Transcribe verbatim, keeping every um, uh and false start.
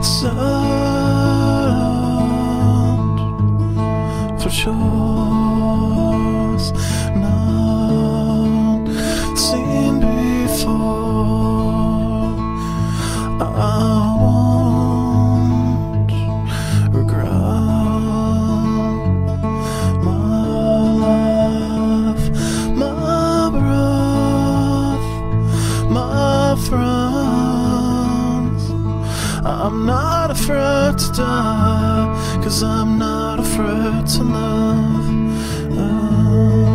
sound for shores not seen before. I won't regret my life, my breath, my friends. I'm not afraid to die, 'cause I'm not afraid to love. Oh.